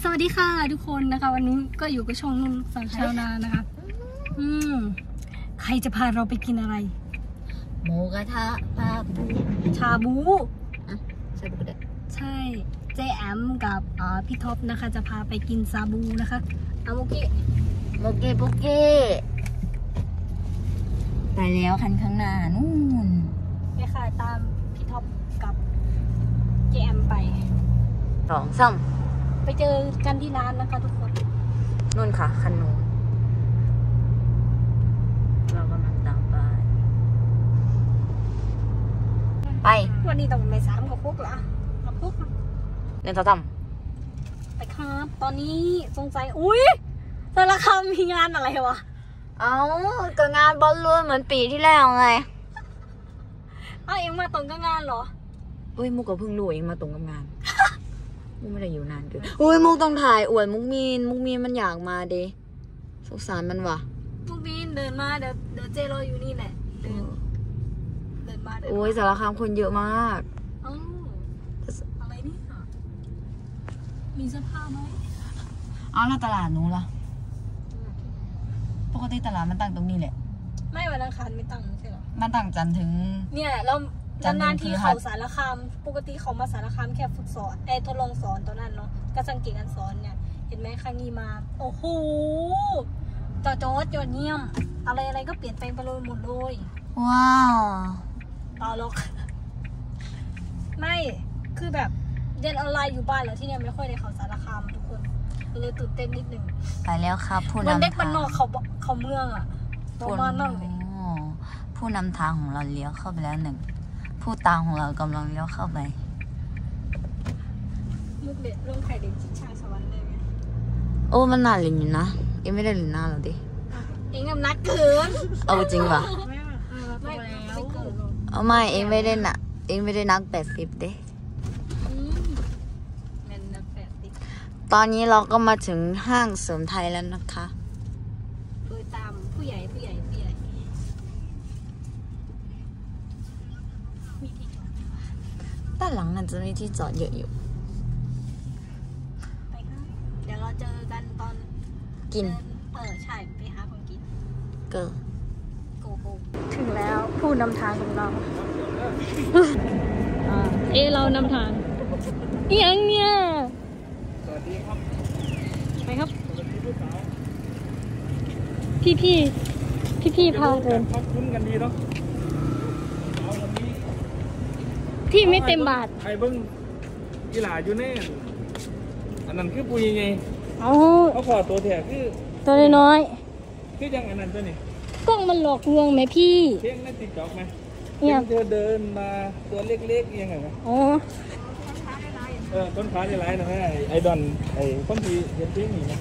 สวัสดีค่ะทุกคนนะคะวันนี้ก็อยู่กับช่องนุ่นสาวชาวนานะคะใครจะพาเราไปกินอะไรหมูกระทะปลาบูชาบูชาบูก็ได้ใช่เจแอมกับพี่ท็อปนะคะจะพาไปกินชาบูนะคะโมเกะโมเกะโมเกะไปแล้วคันข้างหน้านู่นไปค่ะตามพี่ท็อปกับเจแอมไป 2 3 ไปเจอกันที่ร้านนะคะทุกคนนู่นค่ะคันนู้นเรากำลังตามไปวันนี้ต้องไป3กับคุกละกับคุกเล่นต่ำไปครับตอนนี้สงสัยอุ้ยสารคามมีงานอะไรวะก็งานบอลลูนเหมือนปีที่แล้วไงเอ็งมาตรงกับงานเหรอมุกก็เพิ่งรู้เองมาตรงกับงานมุกไม่ได้อยู่นานเกินมุกต้องถ่ายอวดมุกมีนมันอยากมาเด้สงสารมันว่ะมุกมีนเดินมาเดี๋ยวเจรออยู่นี่แหละเดินมาสารคามคนเยอะมากอะไรนี่มีเสื้อผ้าไหมแล้วตลาดนู้นล่ะปกติตลาดมันตั้งตรงนี้แหละไม่วันอังคารไม่ตั้งใช่หรอมันตั้งจันทร์ถึงเนี่ยเรานานที่เขาสารคามปกติเขามาสารคามแค่ฝึกสอนทดลองสอนตอนนั้นเนาะก็สังเกตการสอนเนี่ยเห็นไหมครั้งนี้มาโอ้โหจอดยอดเยี่ยมอะไรก็เปลี่ยนแปลงไปเลยหมดเลยว้าวต่อหรอกไม่คือแบบเรียนออนไลน์อยู่บ้านแล้วที่เนี่ยไม่ค่อยได้เขาสารคามทุกคนเลยตื่นเต้นนิดนึงไปแล้วครับผู้นำทางมันเด็กบ้านนอกเขาเมืองอ่ะประมาณนั้นเลยผู้นำทางของเราเลี้ยวเข้าไปแล้ว1ผู้ตามของเรากำลังเลี้ยวเข้าไปลูกเด็กเรื่องไข่เด็กชิดชายสวรรค์เลยไหมมันน่าเล่นอยู่นะเอ็งไม่ได้เล่นหน้าหรอดิเอ็งนักเกินจริงป่ะไม่เกินไม่เอ็งไม่ได้น่ะเอ็งไม่ได้นัก80เด้ตอนนี้เราก็มาถึงห้างเสริมไทยแล้วนะคะโดยตามผู้ใหญ่ด้านหลังนั้นจะมีที่จอดเยอะอยู่ไปค่ะเดี๋ยวเราเจอกันตอนกินใช่ไปหาของกินโกถึงแล้วผู้นำทางของเราเรานำทางยังเนี่ยสวัสดีครับไปครับพี่พาเดินคุ้นกันดีเนาะที่ไม่เต็มบาทไอ้เบิ้งกีฬาอยู่แน่อันนั้นคือปุยไงเขาขอตัวแถบคือตัวน้อยคือยังอันนั้นตัวนี้กล้องมันหลอกลวงไหมพี่เที่ยงนั่นติดจอกไหมเนี่ยเธอเดินมาตัวเล็กๆยังไงไหมต้นขาได้ไรนะฮะไอ้ดอนไอ้คนที่เห็นที่นี่นะ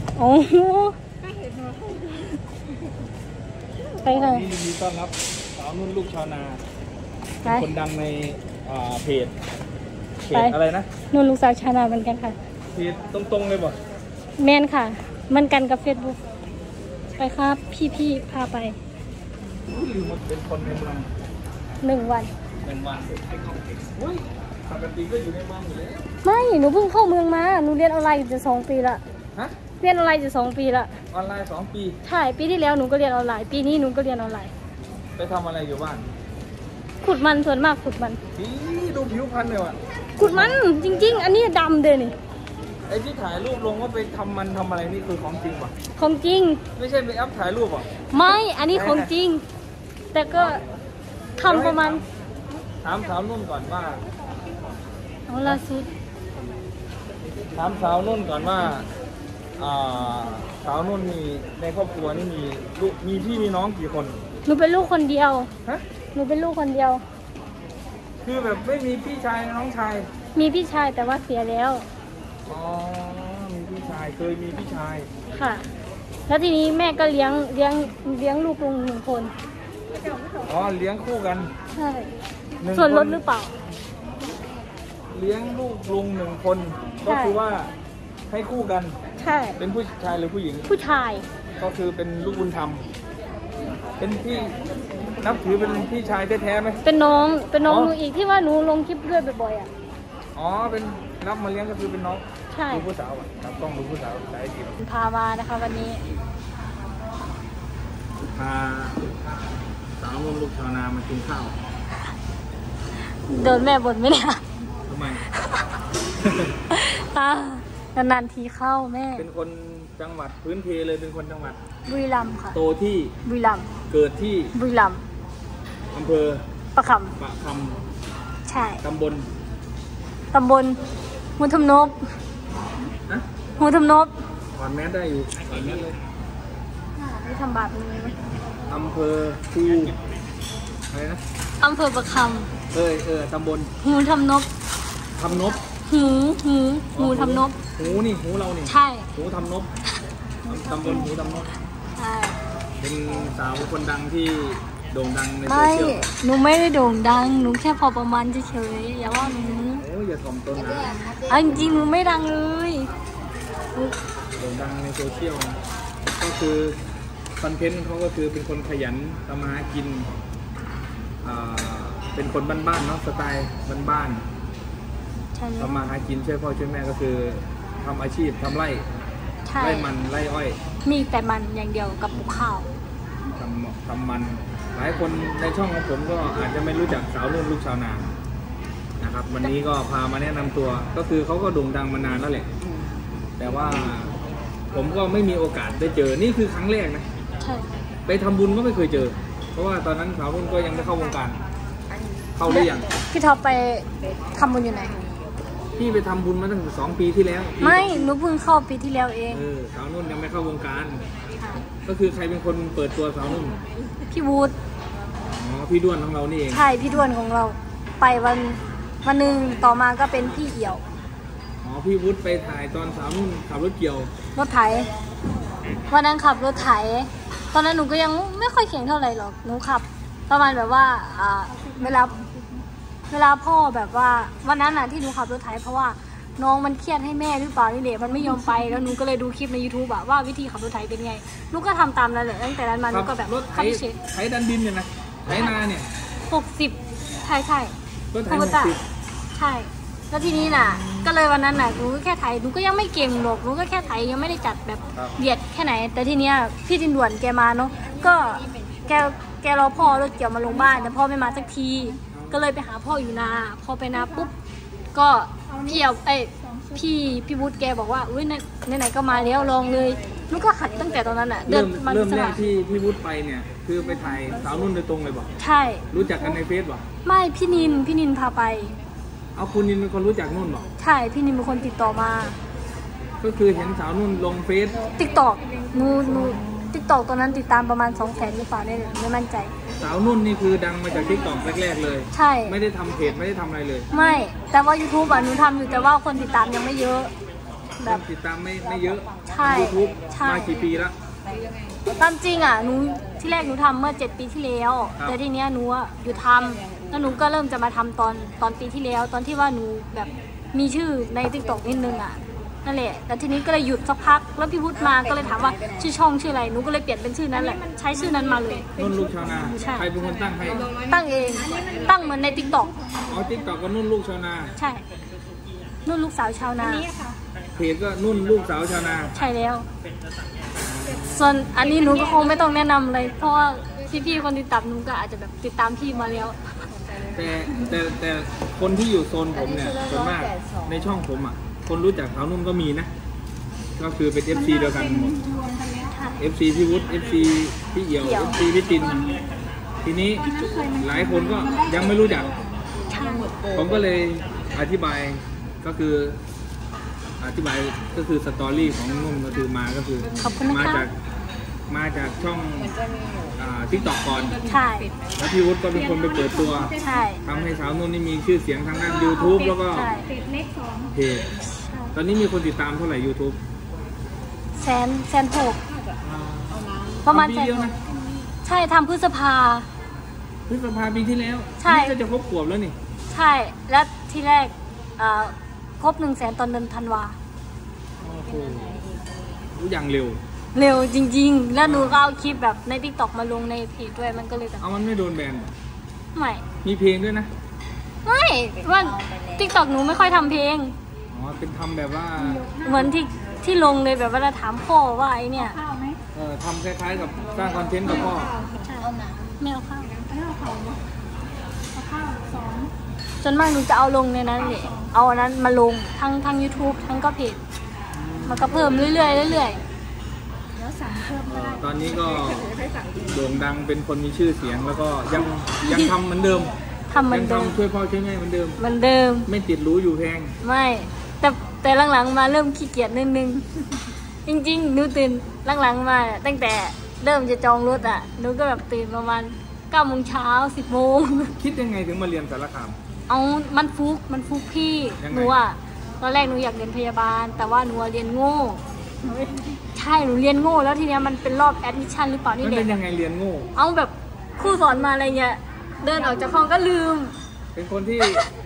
ไปค่ะยินดีต้อนรับสาวนุ่นลูกชาวนาคนดังในเพจอะไรนะนุ่นลูกสาวชาวนาเหมือนกันค่ะเพจตรงๆเลยบ่แมนค่ะมันกันกับ Facebook ไปครับพี่พาไปลืมหมดเป็นคนในเมือง 1 วันให้เข้าเก่งปกติก็อยู่ในเมืองอยู่แล้วไม่หนูเพิ่งเข้าเมืองมาหนูเรียนออนไลน์จะ2 ปีละเรียนออนไลน์จะ2 ปีละออนไลน์2 ปีใช่ปีที่แล้วหนูก็เรียนออนไลน์ปีนี้หนูก็เรียนออนไลน์ไปทำอะไรอยู่บ้านขุดมันส่วนมากขุดมันดูผิวพรรณเลยว่ะขุดมันจริงๆอันนี้ดำเลยนี่ไอ้ที่ถ่ายรูปลงว่าไปทำอะไรนี่คือของจริงป่ะของจริงไม่ใช่ไปอัพถ่ายรูปป่ะไม่อันนี้ของจริงแต่ก็ทำประมาณถามสาวนุ่นก่อนว่าล่าสุดถามสาวนุ่นก่อนว่าสาวนุ่นมีในครอบครัวนี่มีลูกมีพี่มีน้องกี่คนหนูเป็นลูกคนเดียวหนูเป็นลูกคนเดียวคือแบบไม่มีพี่ชายน้องชายมีพี่ชายแต่ว่าเสียแล้วมีพี่ชายเคยมีพี่ชายค่ะแล้วทีนี้แม่ก็เลี้ยงลูกลุง1 คนเลี้ยงคู่กันใช่ส่วนลดหรือเปล่าเลี้ยงลูกลุง1 คนก็คือว่าให้คู่กันใช่เป็นผู้ชายหรือผู้หญิงผู้ชายก็คือเป็นลูกบุญธรรมเป็นพี่นับถือเป็นพี่ชายแท้ๆไหมเป็นน้องหนูอีกที่ว่าหนูลงคลิปด้วยบ่อยๆเป็นรับมาเลี้ยงก็คือเป็นน้องใช่ช่ดูผู้สาวอ่ะครับกล้องดูผู้สาวได้กี่พามานะคะวันนี้พาสาวลูกชาวนามากินข้าวโดนแม่บ่นไหมเนี่ยทำไมนานๆทีเข้าแม่เป็นคนจังหวัดพื้นเพเลยเป็นคนจังหวัดบุรีรัมย์ค่ะโตที่บุรีรัมย์เกิดที่บุรีรัมย์อำเภอประคปะคำใช่ำตำบลตำบลหูทำนบนะหูทำนบก่อนแมสได้อยู่ก่อนแมสเลยไม่ทำบาปนี้ไหมอำเภอคูอะไรนะอำเภอประคตำบลำหูทำนบทำนบหูทำนบหูนี่หูเรานี่ใช่หูทำนบตำบลหูทำนบใช่เป็นสาวคนดังที่โด่งดังในโซไม่เชียลหนูไม่ได้โด่งดังหนูแค่พอประมาณเฉยๆอย่าว่าหนูโอ้ยอย่าถ่อมตนนะเอาจริงๆหนูไม่ดังเลยโด่งดังในโซเชียลนะก็คือคอนเทนต์เขาก็คือเป็นคนขยันทำมาหากินเป็นคนบ้านๆเนาะสไตล์บ้านใช่ๆไหมทำมาหากินช่วยพ่อช่วยแม่ก็คือทำอาชีพทำไร่ใช่ไร่มันไร่อ้อยมีแต่มันอย่างเดียวกับปลูกข้าวทำมันหลายคนในช่องของผมก็อาจจะไม่รู้จักสาวนุ่นลูกชาวนานะครับวันนี้ก็พามาแนะนำตัวก็คือเขาก็โด่งดังมานานแล้วแหละแต่ว่าผมก็ไม่มีโอกาสได้เจอนี่คือครั้งแรกนะใช่ไปทำบุญก็ไม่เคยเจอ เพราะว่าตอนนั้นสาวนุ่นก็ยังไม่เข้าวงการเข้าได้ยังพี่ท็อปไปทำบุญอยู่ไหนพี่ไปทำบุญมาตั้งแต่2 ปีที่แล้วไม่หนูเพิ่งเข้าปีที่แล้วเองสาวนุ่นยังไม่เข้าวงการค่ะก็คือใครเป็นคนเปิดตัวสาวนุ่นพี่วูดอ๋อพี่ด้วนของเรานี่เองใช่พี่ด้วนของเราไปวันหนึ่งต่อมาก็เป็นพี่เอี่ยวอ๋อพี่วุฒิไปถ่ายตอนสาวนุ่นขับรถเกี่ยวรถไถวันนั้นขับรถไถตอนนั้นหนูก็ยังไม่ค่อยเก่งเท่าไหร่หรอกหนูขับประมาณแบบว่าเวลาพ่อแบบว่าวันนั้นน่ะที่หนูขับรถไถเพราะว่าน้องมันเครียดให้แม่หรือเปล่านี่แหละมันไม่ยอมไปแล้วหนูก็เลยดูคลิปใน YouTube อะว่าวิธีขับรถไถเป็นไงหนูก็ทำตามนั้นแหละตั้งแต่นั้นมาหนูก็แบบรถไถขับเฉยไถดันดินเนี่ยนะไถนาเนี่ย 60ใช่ใช่รถไถคูโบต้าใช่แล้วทีนี้น่ะก็เลยวันนั้นน่ะหนูก็แค่ไถหนูก็ยังไม่เก่งหรอกหนูก็แค่ไถยังไม่ได้จัดแบบเบียดแค่ไหน แต่ทีเนี้ยพี่ดินด่วนแกมาเนาะก็แกรอพ่อรถเกี่ยวมาลงบ้านแต่พ่อไม่มาสักที ก็เลยไปหาพ่ออยู่นาพอไปนาปุ๊บก็พี่วุฒิแกบอกว่าอุ้ยไหนๆก็มาแล้วลองเลยหนูก็ขัดตั้งแต่ตอนนั้นอ่ะเริ่มมาแรสกมัครที่พี่วุฒิไปเนี่ยคือไปถ่ายสาวนุ่นโดยตรงเลยบอกใช่รู้จักกันในเฟซบอกไม่พี่นินพาไปเอาคุณนินเป็นคนรู้จักนุ่นบอกใช่พี่นินเป็นคนติดต่อมาก็คือเห็นสาวนุ่นลงเฟซติ๊กตอกหนูติ๊กตอกตอนนั้นติดตามประมาณ200,000หรือเปล่าเนี่ยไม่มั่นใจสาวนุ่นนี่คือดังมาจากทิกตอกแรกๆเลยใช่ไม่ได้ทำเพจไม่ได้ทำอะไรเลยไม่แต่ว่า YouTube อ่ะหนูทำอยู่แต่ว่าคนติดตามยังไม่เยอะคแบบนติดตามไม่เยอะใช่ยูทูบใช่มากี่ปีแล้วตามจริงอ่ะหนูที่แรกหนูทำเมื่อ7 ปีที่แล้วครับแต่ทีเนี้ยหนูอะหยุดทำแล้วหนูก็เริ่มจะมาทำตอนปีที่แล้ว ตอนที่ว่าหนูแบบมีชื่อใน TikTok นิดนึงอ่ะนั่นแหละแต่ทีนี้ก็เลยหยุดสักพักแล้วพี่วุฒิมาก็เลยถามว่าชื่อช่องชื่ออะไรหนูก็เลยเปลี่ยนเป็นชื่อนั้นแหละใช้ชื่อนั้นมาเลยนุ่นลูกชาวนาใช่ใครเป็นคนตั้งให้ตั้งเองตั้งเหมือนใน TikTok เอาทิกตอกก็นุ่นลูกชาวนาใช่นุ่นลูกสาวชาวนาเพจก็นุ่นลูกสาวชาวนาใช่แล้ว ส่วนอันนี้หนูก็คงไม่ต้องแนะนำเลย เพราะว่าพี่ๆคนติดตามหนูก็อาจจะแบบติดตามพี่มาแล้วแต่คนที่อยู่โซนผมเนี่ยส่วนมากในช่องผมอ่ะคนรู้จักสาวนุ่นก็มีนะ ก็คือเป็น FC เดียวกันหมด FC พี่วุฒิ FC พี่เอี่ยว FC พี่ติน ทีนี้หลายคนก็ยังไม่รู้จัก ผมก็เลยอธิบายก็คือสตอรี่ของนุ่นก็คือมาก็คือขอบคุณนะคะมาจากช่องทิกตอกก่อนใช่แล้วพี่วุฒิก็เป็นคนไปเปิดตัวใช่ทำให้สาวนุ่นนี่มีชื่อเสียงทางด้าน YouTube แล้วก็ใช่เพจตอนนี้มีคนติดตามเท่าไหร่ YouTube แสนหกประมาณปีแสนเดียวหนะกใช่ทำพฤษภาพฤษภาปีที่แล้วใช่นี่ก็จะครบขวบแล้วนี่ใช่ และที่แรกครบ100,000ตอนเดือนธันวาโอ้โหรู้อย่างเร็วเร็วจริงๆ แล้วหนูก็เอาคลิปแบบใน TikTok มาลงในเพจด้วยมันก็เลยแบบเอามันไม่โดนแบนไม่มีเพลงด้วยนะไม่ว่า TikTok หนูไม่ค่อยทำเพลงอ๋ออ๋อเป็นทำแบบว่าเหมือนที่ลงเลยแบบเวลาถามพ่อว่าไอเนี่ยทำคล้ายๆกับสร้างคอนเทนต์กับพ่อใช่ไม่เอาข้าวจนมากหนูจะเอาลงในนั้นเลยเอาอันนั้นมาลงทั้ง YouTube ทั้งก็เพจมันก็เพิ่มเรื่อยๆเรื่อยตอนนี้ก็โด่งดังเป็นคนมีชื่อเสียงแล้วก็ยังทำเหมือนเดิมๆทำเหมือนเดิมยังทำช่วยพ่อช่วยแม่เหมือนเดิมเหมือนเดิมไม่ติดรู้อยู่แพงไม่แต่หลังๆมาเริ่มขี้เกียจนิดนึงจริงๆหนูตื่นหลังๆมาตั้งแต่เริ่มจะจองรถอ่ะหนูก็แบบตื่นประมาณ9 โมงเช้า10 โมงคิดยังไงถึงมาเรียนสารคามเอามันฟุกพี่ยังไงหนูอ่ะตอนแรกหนูอยากเรียนพยาบาล แต่ว่าหนูเรียนโง่ใช่หนูเรียนโง่แล้วทีเนี้ยมันเป็นรอบแอดมิชชั่นหรือเปล่านี่มันเด็เป็กนยังไงเรียนโง่เอาแบบครูสอนมาอะไรเงี้ยเดินออกจากห้องก็ลืมเป็นคนที่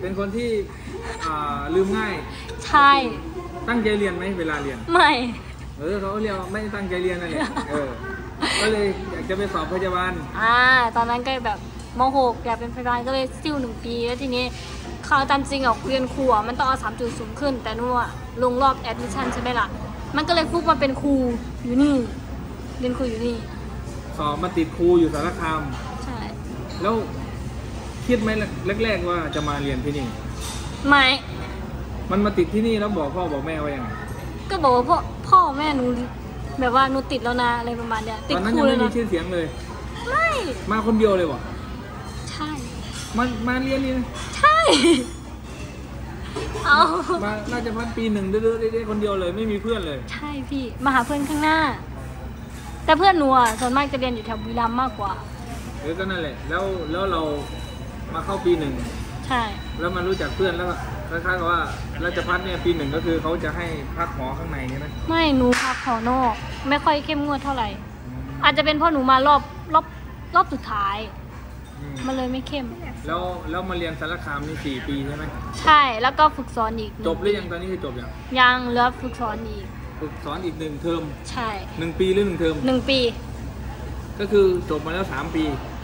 ลืมง่ายใช่ตั้งใจเรียนไหมเวลาเรียนไม่เขาเรียกว่าไม่ตั้งใจเรียนนั่นแหละก็เลยอยากจะไปสอบพยาบาลตอนนั้นก็แบบม.6 อยากเป็นพยาบาลก็เลยซิ่ว1 ปีแล้วทีนี้เขาตามจริงอ่ะเรียนครูอ่ะมันต้องเอา3.0ขึ้นแต่หนูอ่ะลงรอบแอดมิชชั่นใช่ไหมล่ะมันก็เลยฟุกมาเป็นครูอยู่นี่เรียนครูอยู่นี่สอบมาติดครูอยู่สารคามใช่แล้วคิดไหมแรกๆว่าจะมาเรียนที่นี่ไม่มันมาติดที่นี่แล้วบอกพ่อบอกแม่ว่ายังไงก็บอกว่าพ่อแม่หนูแบบว่าหนูติดแล้วนะอะไรประมาณเนี้ยติตดอนนั้นครูยังเลไม่ยมีนะชื่อเสียงเลยไม่มาคนเดียวเลยวะใช่มาเรียนนี่นะใช่เอามาน่าจะพัดปี 1เรื่อยๆคนเดียวเลยไม่มีเพื่อนเลยใช่พี่มาหาเพื่อนข้างหน้า แต่เพื่อนหนูอ่ะส่วนมากจะเรียนอยู่แถวบุรีรัมย์มากกว่าก็นั่นแหละแล้วเรามาเข้าปี 1 ใช่แล้วมารู้จักเพื่อนแล้วคล้ายๆกับว่าราชพัฒเนี่ยปี 1ก็คือเขาจะให้พักหอข้างในใช่ไหมไม่หนูพักหอนอก ไม่ค่อยเข้มงวดเท่าไหร่ อาจจะเป็นเพราะหนูมารอบสุดท้าย มันเลยไม่เข้มแล้วมาเรียนสารคามนี่4 ปีใช่ไหมใช่แล้วก็ฝึกสอนอีกจบหรือยังตอนนี้คือจบยังยังเหลือฝึกสอนอีกฝึกสอนอีก1 เทอมใช่ 1 ปีหรือ1 เทอม 1 ปีก็คือจบมาแล้ว3 ปี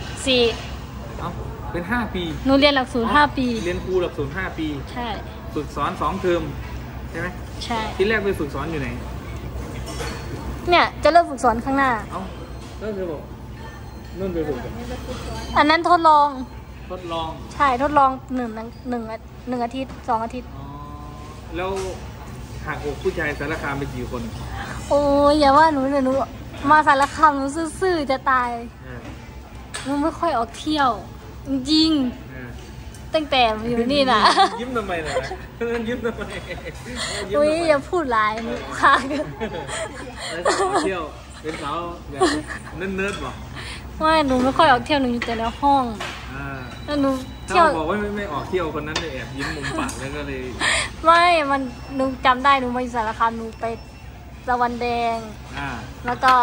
4 เอ้าเป็น5 ปีหนูเรียนหลักสูตร5 ปีเรียนครูหลักสูตร5 ปีใช่ฝึกสอน2 เทอมใช่ไหมใช่ที่แรกไปฝึกสอนอยู่ไหนเนี่ยจะเริ่มฝึกสอนข้างหน้าเอ้าก็คือบอกนุ่นไปฝึกกันอันนั้นทดลองทดลองใช่ทดลองหนึ่งอาทิตย์2 อาทิตย์อ๋อแล้วหักอกผู้ชายสารคามไปกี่คนโอ้ยอย่าว่าหนูเลยหนูมาสารคามหนูซื่อๆจะตาย หนูไม่ค่อยออกเที่ยว จริงๆตั้งแต่อยู่นี่นะยิ้มทำไมล่ะยิ้มทำไมอุ้ยอย่าพูดหลายหนูค่ะแล้วจะเที่ยวเป็นสาวแบบเนิร์ดๆบอกไม่หนูไม่ค่อยออกเที่ยวหนูอยู่แต่ในห้องแล้วหนูเที่ยวบอกว่าไม่ออกเที่ยวคนนั้นเลยแอบยิ้มมุมปากแล้วก็เลยไม่มันหนูจำได้หนูมาอยู่สารคามหนูไปตะวันแดงแล้วก็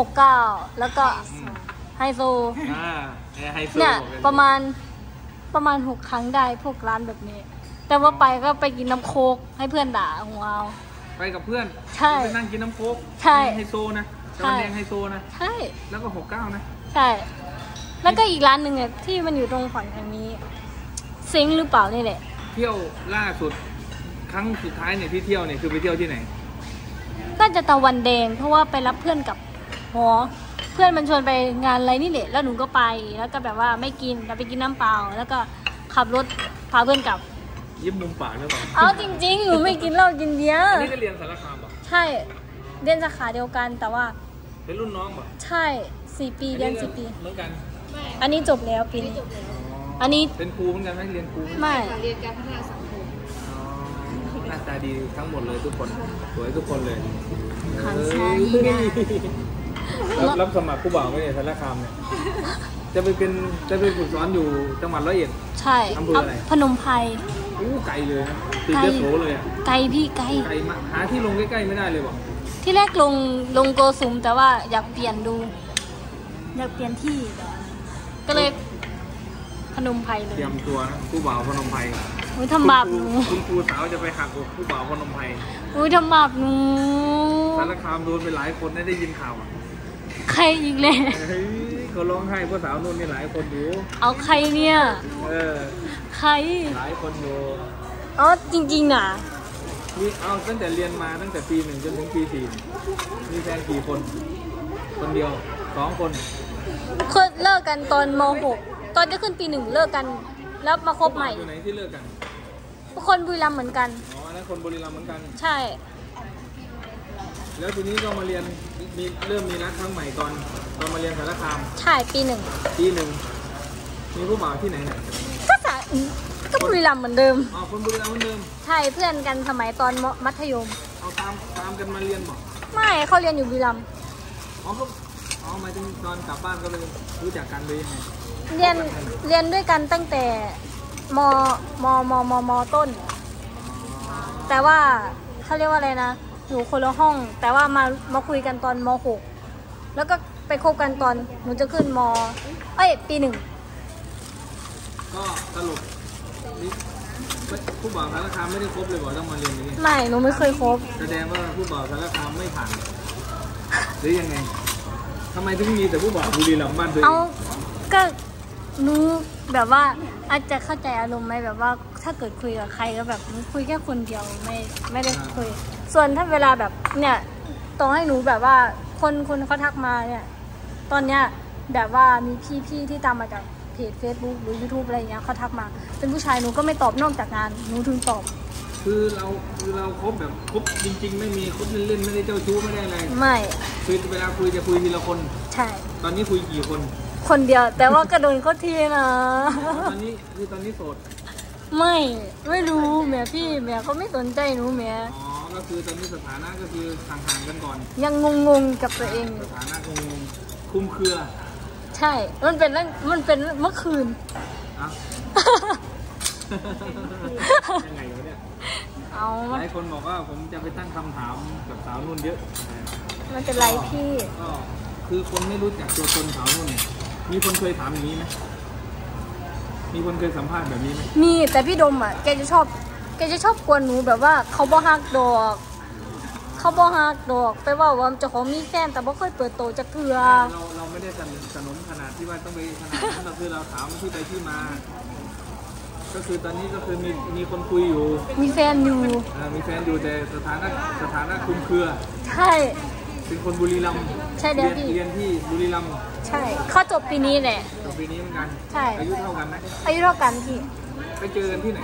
69แล้วก็ไฮโซไฮโซเนี่ยประมาณ6 ครั้งได้พวกร้านแบบนี้ แต่ว่าไปก็ไปกินน้ำโคกให้เพื่อนด่าของเราไปกับเพื่อนใช่ไปนั่งกินน้ำโค้กใช่ไฮโซนะตอนแดงไฮโซนะใช่แล้วก็69นะใช่ แล้วก็อีกร้านหนึ่งเนี่ยที่มันอยู่ตรงฝั่งทางนี้ซิงค์หรือเปล่านี่แหละเที่ยวล่าสุดครั้งสุดท้ายเนี่ยที่เที่ยวเนี่ยคือไปเที่ยวที่ไหนก็จะตะวันแดงเพราะว่าไปรับเพื่อนกับหอเพื่อนมันชวนไปงานอะไรนี่แหละแล้วหนูก็ไปแล้วก็แบบว่าไม่กินเราไปกินน้ำเปล่าแล้วก็ขับรถพาเพื่อนกลับยิ้มมุมปากหรือเปล่าเอาจริงๆหนูไม่กินเหล้ากินเบียร์อันนี้ก็เรียนสารคามป่ะใช่เรียนสาขาเดียวกันแต่ว่าเป็นรุ่นน้องป่ะใช่4 ปีเรียน4 ปีเหมือนกันอันนี้จบแล้วปีนี้อันนี้เป็นครูเหมือนกันไหมเรียนครูไหมไม่เรียนการพัฒนาสังคมหน้าตาดีทั้งหมดเลยทุกคนสวยทุกคนเลยขันชาดีนะรับสมัครผู้บ่าวไม่เนี่ยสารคามเนี่ยจะไปฝึกสอนอยู่จังหวัด101 ใช่อำเภออะไรพนมไพรไกลเลยนะติดยโสเลยอ่ะไกลพี่ไกลไกลมากหาที่ลงใกล้ๆไม่ได้เลยบอกที่แรกลงโกสุมแต่ว่าอยากเปลี่ยนดู อยากเปลี่ยนที่ ก็เลยพนมไพรเลยเตรียมตัวนะผู้บ่าวพนมไพรอุ้ยทำบาปหนูคุณครูสาวจะไปหักอกผู้บ่าวพนมไพรอุ้ยทำบาปหนูสารคามโดนไปหลายคนได้ยินข่าวอ่ะใครอีกเลยเฮ้ยเขาร้องไห้เพราะสาวนุ่นนี่หลายคนอยู่เอาใครเนี่ยเออใครหลายคนอยู่อ๋อจริงๆน่ะมีเอาตั้งแต่เรียนมาตั้งแต่ปี 1จนถึงปี 4มีแฟนกี่คนคนเดียว2 คนเคยเลิกกันตอนม .6 ตอนจะขึ้นปี 1เลิกกันแล้วมาคบใหม่อยู่ไหนที่เลิกกันคนบุรีรัมย์เหมือนกันอ๋อนั่นคนบุรีรัมย์เหมือนกันใช่แล้วทีนี้ก็มาเรียนเริ่มมีรักครั้งใหม่ตอนมาเรียนสารคามใช่ปี 1 มีผู้บ่าวที่ไหนเนี่ยก็บุรีรัมย์เหมือนเดิมอ๋อคนบุรีรัมย์เหมือนเดิมใช่เพื่อนกันสมัยตอนมัธยมเอาตามกันมาเรียนหรอไม่เขาเรียนอยู่บุรีรัมย์อ๋อหมายถึงตอนกลับบ้านก็เลยรู้จักกันเลยเรียนด้วยกันตั้งแต่มต้นแต่ว่าเขาเรียกว่าอะไรนะอยู่คนละห้องแต่ว่ามาคุยกันตอนม.6 แล้วก็ไปคบกันตอนหนูจะขึ้นปี 1 ก็สรุปผู้บ่าวสารคามไม่ได้คบเลยบอกต้องมาเรียนอย่างนี้ไม่หนูไม่เคยคบแสดงว่าผู้บ่าวสารคามไม่ผ่านหรือยังไงทำไมถึงมีแต่ผู้บ่าวบุรีรัมย์บ้านเธอเอาก็หนูแบบว่าอาจจะเข้าใจอารมณ์ไหมแบบว่าถ้าเกิดคุยกับใครก็แบบคุยแค่คนเดียวไม่ได้คุยส่วนถ้าเวลาแบบเนี่ยต้องให้หนูแบบว่าคนเขาทักมาเนี่ยตอนเนี้ยแบบว่ามีพี่ที่ตามมาจากเพจ Facebook หรือ YouTube อะไรเงี้ยเขาทักมาเป็นผู้ชายหนูก็ไม่ตอบนอกจากงานหนูถึงตอบคือเราคบแบบคบจริงๆไม่มีคบเล่นๆไม่ได้เจ้าชู้ไม่ได้อะไรไม่คือเวลาคุยจะคุยทีละคนใช่ตอนนี้คุยกี่คนเดียวแต่ว่าก็โดนเขาทีนะตอนนี้โสดไม่รู้แม่พี่แม่เขาไม่สนใจหนูแม่อ๋อก็คือตอนนี้สถานะก็คือห่างๆกันก่อนยังงงกับตัวเองสถานะงงคุ้มเครือใช่มันเป็นเมื่อคืนยังไงวะเนี่ยเอาหลายคนบอกว่าผมจะไปตั้งคำถามกับสาวนุ่นเยอะมันเป็นไรพี่ก็คือคนไม่รู้จักตัวตนสาวนุ่นมีคนเคยถามอย่างนี้ไหมมีคนเคยสัมภาษณ์แบบนี้ไหมมีแต่พี่ดมอ่ะแกจะชอบกวนหนูแบบว่าเขาบ่ฮักดอกไปว่าจะขอมีแฟนแต่บ่เคยเปิดโตจะเถื่อเราไม่ได้สนมขนาดที่ว่าต้องไปขนาดนั้นเราคือเราถามที่ไปที่มาก็คือตอนนี้ก็คือมีคนคุยอยู่มีแฟนอยู่แต่สถานะคุมเครือใช่เป็นคนบุรีรัมย์ใช่เดี๋ยวพี่เรียนที่บุรีรัมย์ใช่เขาจบปีนี้แหละจบปีนี้เหมือนกันใช่อายุเท่ากันไหมอายุเท่ากันพี่ไปเจอกันที่ไหน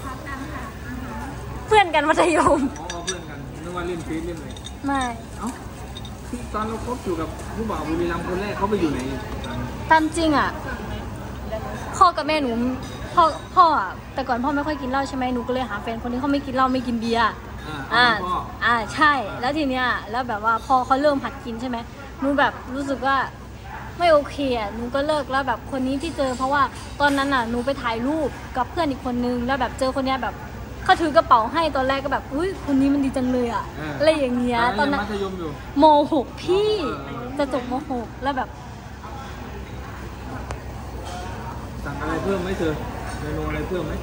เพื่อนกันมัธยมเพื่อนกันนึกว่าเล่นเฟซเล่นอะไรไม่ตอนเราคบอยู่กับผู้บ่าวบุรีรัมย์คนแรกเขาไปอยู่ไหนตามจริงอ่ะพ่อกับแม่หนูพ่ออ่ะแต่ก่อนพ่อไม่ค่อยกินเหล้าใช่ไหมหนูก็เลยหาแฟนคนนี้เขาไม่กินเหล้าไม่กินเบียร์ใช่แล้วทีเนี้ยแล้วแบบว่าพอเขาเริ่มหัดกินใช่ไหมหนูแบบรู้สึกว่าไม่โอเคอ่ะหนูก็เลิกแล้วแบบคนนี้ที่เจอเพราะว่าตอนนั้นอ่ะหนูไปถ่ายรูปกับเพื่อนอีกคนนึงแล้วแบบเจอคนเนี้ยแบบเขาถือกระเป๋าให้ตอนแรกก็แบบอุ้ยคนนี้มันดีจังเลยอ่ะอะไรอย่างเงี้ยตอนนั้นม.6 พี่จะจบม.6 แล้วแบบสั่งอะไรเพิ่มไหมเธอเมนูอะไรเพิ่มไหม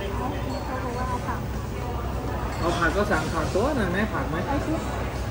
เอาผักก็สั่งผักตัวหน่อยไหมผักไหมไอชุด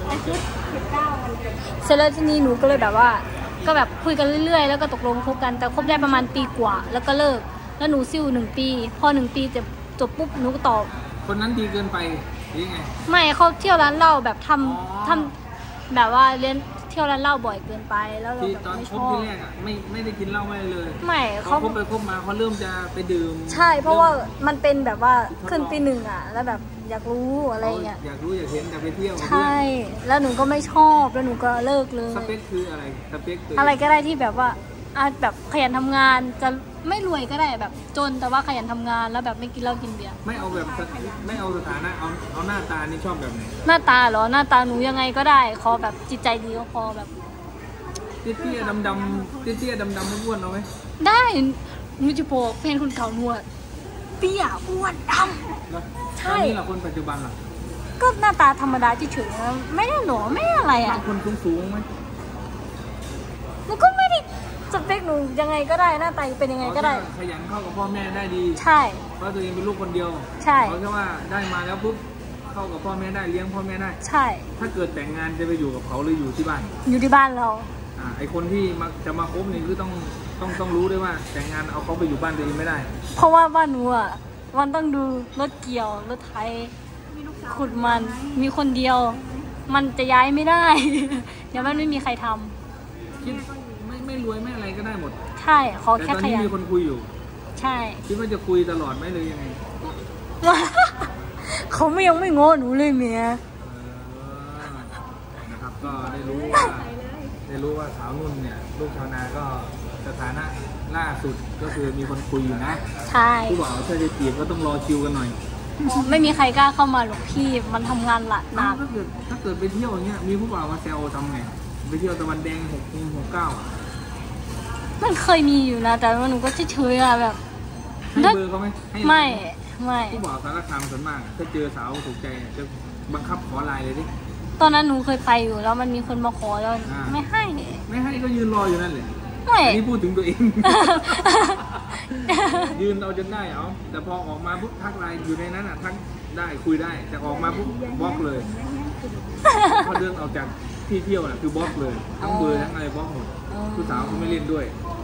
เสร็จแล้วทีนี้หนูก็เลยแบบว่าก็แบบคุยกันเรื่อยๆแล้วก็ตกลงคบกันแต่คบได้ประมาณปีกว่าแล้วก็เลิกแล้วหนูซิ่ว1 ปีพอ1 ปีจะจบปุ๊บหนูก็ตอบคนนั้นดีเกินไปหรือไงไม่เขาเที่ยวร้านเหล้าแบบทำแบบว่าเรียนเที่ยวร้านเหล้าบ่อยเกินไปแล้วเราแบบไม่ชอบที่แรกอ่ะไม่ได้กินเหล้าไม่เลยไม่เขาคบไปคบมาเขาเริ่มจะไปดื่มใช่เพราะว่ามันเป็นแบบว่าขึ้นปี 1อ่ะแล้วแบบอยากรู้อะไรเงี้ยอยากรู้อยากเห็นอยากไปเที่ยวใช่แล้วหนูก็ไม่ชอบแล้วหนูก็เลิกเลยสเปคคืออะไรสเปคอะไรก็ได้ที่แบบว่าแบบขยันทำงานจะไม่รวยก็ได้แบบจนแต่ว่าขยันทำงานแล้วแบบไม่กินเหล้ากินเบียร์ไม่เอาแบบไม่เอาสถานะเอาหน้าตานี่ชอบแบบไหนหน้าตาเหรอหน้าตาหนูยังไงก็ได้ขอแบบจิตใจดีก็พอแบบเตี้ยดำอ้วนเอาไหมได้หนูจะบอกแฟนคนเก่าหนวดเตี้ยอ้วนดำใช่ตอนนี้เราคนปัจจุบันล่ะก็หน้าตาธรรมดาเฉยๆไม่ได้หนอไม่อะไรอ่ะคนสูงไหมหนูก็ไม่ได้สเปคหนูยังไงก็ได้หน้าตาเป็นยังไงก็ได้ขยันเข้ากับพ่อแม่ได้ดีใช่เพราะตัวเองเป็นลูกคนเดียวใช่เพราะแค่ว่าได้มาแล้วปุ๊บเข้ากับพ่อแม่ได้เลี้ยงพ่อแม่ได้ใช่ถ้าเกิดแต่งงานจะไปอยู่กับเขาหรืออยู่ที่บ้านอยู่ที่บ้านเราไอคนที่จะมาคบนี่คือต้องรู้ด้วยว่าแต่งงานเอาเขาไปอยู่บ้านตัวเองไม่ได้เพราะว่าบ้านหนูอ่ะมันต้องดูรถเกี่ยวรถไถขุดมันมีคนเดียว มันจะย้ายไม่ได้ เดี๋ยวมันไม่มีใครทำคิดไม่รวยไม่อะไรก็ได้หมดใช่ขอแต่แค่ตอนขนี้ยันมีคนคุยอยู่ใช่คิดว่าจะคุยตลอดไหมเลยยังไงเขาไม่ยังไม่ง้อหนูเลยเมียนะครับก็ได้รู้ว่าสาวนุ่นเนี่ยลูกชาวนาก็สถานะล่าสุดก็คือมีคนคุยอยู่นะใช่ผู้บ่าวถ้าจะจีบก็ต้องรอคิวกันหน่อยไม่มีใครกล้าเข้ามาหรอกพี่มันทำงานหนักถ้าเกิดไปเที่ยวอย่างเงี้ยมีผู้บ่าวมาแซวทำไงไปเที่ยวตะวันแดง6 9 มันเคยมีอยู่นะ แต่ว่าหนูก็เฉยๆอะแบบให้เบอร์เขาไหมให้ไม่ผู้บ่าวสารคามส่วนมากถ้าเจอสาวถูกใจจะบังคับขอไลน์เลยดิตอนนั้นหนูเคยไปอยู่แล้วมันมีคนมาขอแล้วไม่ให้ไม่ให้ก็ยืนรออยู่นั่นแหละไม่อันนี้พูดถึงตัวเอง ยืนเอาจนได้เอาแต่พอออกมาปุ๊บทักไลน์อยู่ในนั้นอ่ะทักได้คุยได้แต่ออกมาปุ๊บบล็อกเลยพอเดินออกจากที่เที่ยวน่ะคือบล็อกเลยทั้งเบอร์ทั้งอะไรบล็อกหมดผู้สาวเขาไม่เล่นด้วย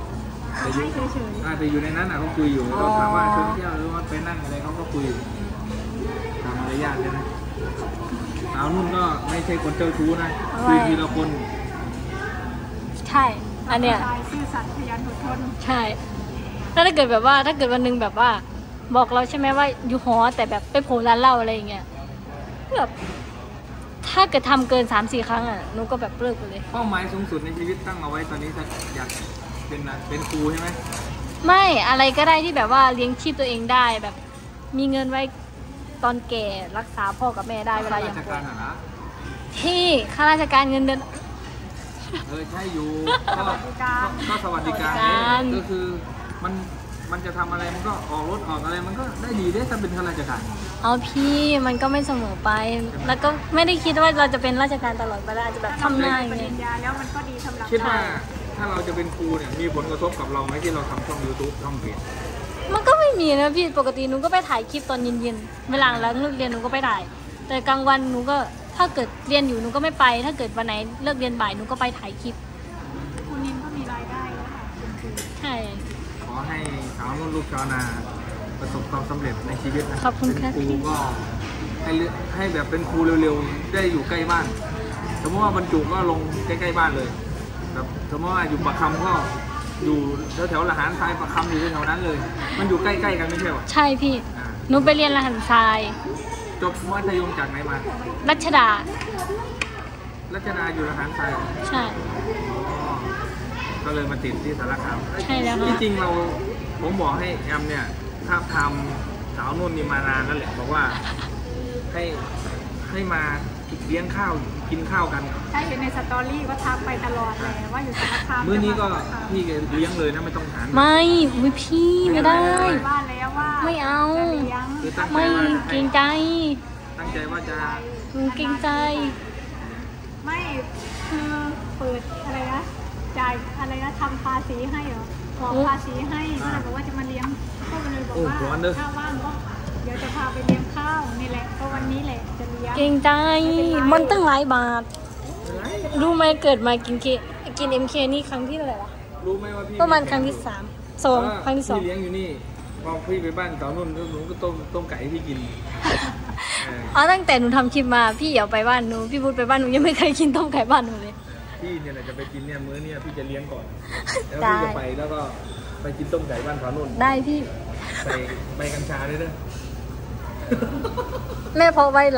แต่อยู่ในนั้นอ่ะเขาคุยอยู่เราถามว่าชวนเที่ยวหรือว่าไปนั่งอะไรเขาก็คุยตามมารยาทเลยนะสาวนุ่นก็ไม่ใช่คนเจ้าชู้นะคุยทีละคนใช่อันเนี้ยซื่อสัตย์ขยันอดทนใช่ถ้าเกิดแบบว่าถ้าเกิดวันหนึงแบบว่า บอกเราใช่ไหมว่าอยู่หอแต่แบบไปโผล่ร้านเหล้าอะไรอย่างเงี้ยแบบถ้าเกิดทำเกิน 3-4 ครั้งอ่ะหนูก็แบบเลิกไปเลยเป้าหมายสูงสุดในชีวิตตั้งเอาไว้ตอนนี้อยากเป็นครูใช่ไหมไม่อะไรก็ได้ที่แบบว่าเลี้ยงชีพตัวเองได้แบบ มีเงินไว้ตอนแก่รักษาพ่อกับแม่ได้เวลาอย่างราชป่วกาย รนะที่ข้าราชการเงินเดือนใช่อยู่ก็สวัสดิการก็คือมันจะทำอะไรมันก็ออกรถออกอะไรมันก็ได้ดีได้ถ้าเป็นข้าราชการเอาพี่มันก็ไม่เสมอไป แล้วก็ไม่ได้คิดว่าเราจะเป็นราชการตลอดไปแล้วอาจจะแบบทำหน้าอย่างปริเงี้ยญญาแล้วมันก็ดีสำหรับคิดว่าถ้าเราจะเป็นครูเนี่ยมีผลกระทบกับเราไหมที่เราทำช่อง YouTube ช่องเพจมันก็ไม่มีนะพี่ปกติหนูก็ไปถ่ายคลิปตอนเย็นๆเวลาหลังเลิกเรียนหนูก็ไปถ่าย แต่กลางวันหนูก็ถ้าเกิดเรียนอยู่หนูก็ไม่ไป ถ้าเกิดวันไหนเลิกเรียนบ่ายหนูก็ไปถ่ายคลิปคุณนินก็มีรายได้แล้วค่ะคุณครูใช่ขอให้สาวนุ่นลูกชาวนาประสบความสำเร็จในชีวิตนะขอบคุณค่ะเป็นครูก็ให้แบบเป็นครูเร็วๆได้อยู่ใกล้บ้านสมมติว่าบรรจุก็ลงใกล้ๆบ้านเลยแบบสมมติว่าอยู่ปากคำก็อยู่แถวๆละหารทรายปากคำอยู่แถวๆนั้นเลย มันอยู่ใกล้ๆกันไม่ใช่หรอใช่พี่หนูไปเรียนรหัสทรายจบมัธยมจากไหนมารัชดารัชดาอยู่ละหารทรายใช่ก็เลยมาติดที่สารคามใช่แล้วค่ะที่จริงผมบอกให้แอมเนี่ยถ้าทำสาวนุ่นนี่มานานนั่นแหละบอกว่าให้มาเลี้ยงข้าวกินข้าวกันถ้าเห็นในสตอรี่ก็ทักไปตลอดเลยว่าอยู่สารคามมื้อนี้ก็พี่เลี้ยงเลยนะไม่ต้องหารไม่อุ้ยพี่ไม่ได้ว่าแล้วว่าไม่เอาจะเลี้ยงคือตั้งใจไม่ว่าเกรงใจตั้งใจว่าจะหนูเกรงใจไม่คือเปิดอะไรนะจ่ายอะไรนะทำภาษีให้เหรอขอภาษีให้ก็เลยบอกว่าจะมาเลี้ยงก็เลยบอกว่าถ้าว่างก็เดี๋ยวจะพาไปเลี้ยงข้าวนี่แหละก็วันนี้แหละจะเลี้ยงเกรงใจ มันตั้งหลายบาท รู้ไหมเกิดมากิน MK นี่ครั้งที่เท่าไหร่วะรู้ไหมว่าพี่ประมาณครั้งที่2ครั้งที่พี่เลี้ยงอยู่นี่พอพี่ไปบ้านสาวนุ่นหนูก็ต้มไก่ให้พี่กินอ๋อตั้งแต่หนูทำคลิปมาพี่เดี๋ยวไปบ้านหนูพี่พูดไปบ้านหนูยังไม่เคยกินต้มไก่บ้านหนูเลยพี่เนี่ยแหละจะไปกินเนี่ยมื้อเนี่ยพี่จะเลี้ยงก่อนแล้วพี่จะไปแล้วก็ไปกินต้มไก่บ้านสาวนุ่นได้พี่ใบกัญชาด้วยเด้อแม่พอไว้ละ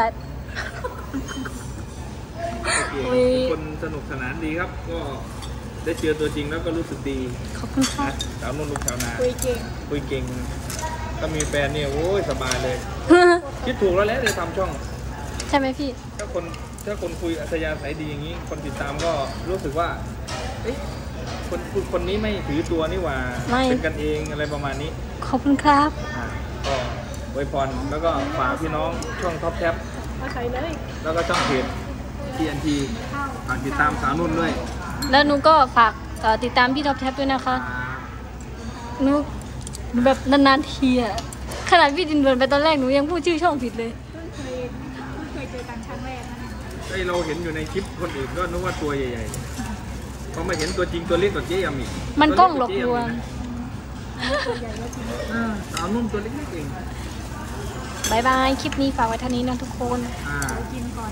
โอเคทุกคนสนุกสนานดีครับ ก็ได้เจอตัวจริงแล้วก็รู้สึกดีขอบคุณค่ะสาวนุ่นลูกชาวนาคุยเก่งคุยเก่งถ้ามีแฟนเนี่ยโอ้ยสบายเลย คิดถูกแล้วแหละเลยทำช่องใช่ไหมพี่ถ้าคนคุยอัธยาศัยดีอย่างนี้ คนติดตามก็รู้สึกว่าเอ๊ะคนนี้ไม่ถือตัวนี่หว่าไม่เป็นกันเองอะไรประมาณนี้ขอบคุณครับก็อวยพรแล้วก็ฝากพี่น้องช่องท็อปแท็บมาใส่เลยแล้วก็ช่องเพจ TNT ฝากติดตามสาวนุ่นด้วยแล้วหนูก็ฝากติดตามพี่ท็อปแท็บด้วยนะคะหนูแบบนานๆทีอะขนาดพี่ดินเดินไปตอนแรกหนูยังพูดชื่อช่องผิดเลยเพิ่งเคยเจอกันครั้งแรกนะเนี่ยไอเราเห็นอยู่ในคลิปคนอื่นก็นึกว่าตัวใหญ่ๆพอมาเห็นตัวจริงตัวเล็กกว่าเจ๊ยำอีกมันกล้องหลอกลวงสาวนุ่มตัวเล็กๆเองบายบายคลิปนี้ฝากไว้เท่านี้นะทุกคนอ่ากินก่อน